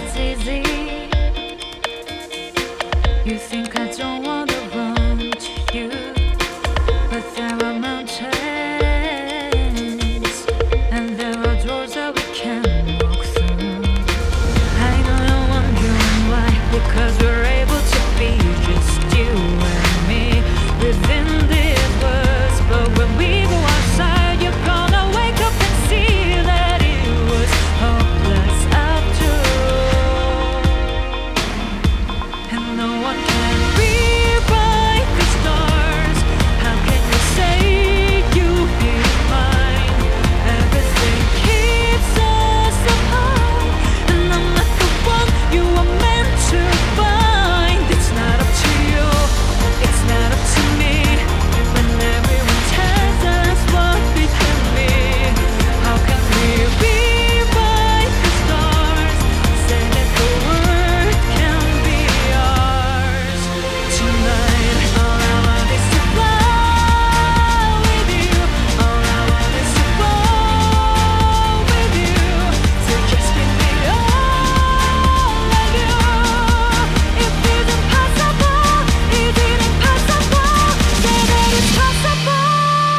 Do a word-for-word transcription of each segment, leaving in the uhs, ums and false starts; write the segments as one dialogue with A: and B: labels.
A: it's easy. You think I don't want to run to you, but there are mountains and there are doors that we can walk through. I know you're wondering why, because we're able to be just you and me within these words. But when we go outside, you're gonna wake up and see that it was hopeless after all. And no one can rewrite the stars. How can you say you hit mine? Everything keeps us apart, and I'm not the one you are meant to find. It's not up to you, it's not up to me. When everyone tells us what we can be, how can we rewrite the stars? Say that the world can be ours tonight. All I want is to fly with you. All I want is to fall with you. So just give me all of you. If it's impossible, is it impossible? Say that it's possible.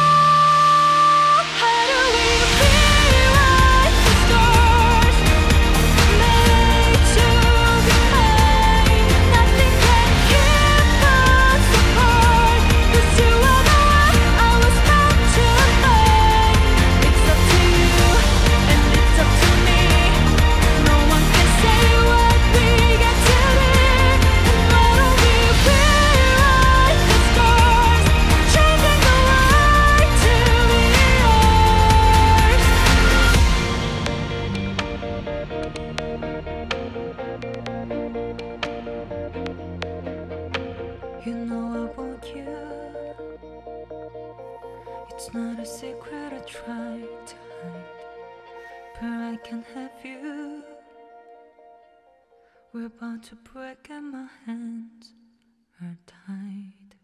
A: How do we rewrite the stars? Made to be made. Nothing can keep us apart. 'Cause you are the one I was meant to make. It's up to you and it's up to me. No one can say what we get to be. And why don't we rewrite the stars, changing the light to be yours? You know I want you. It's not a secret I try to hide, but I can have you. We're about to break and my hands are tied.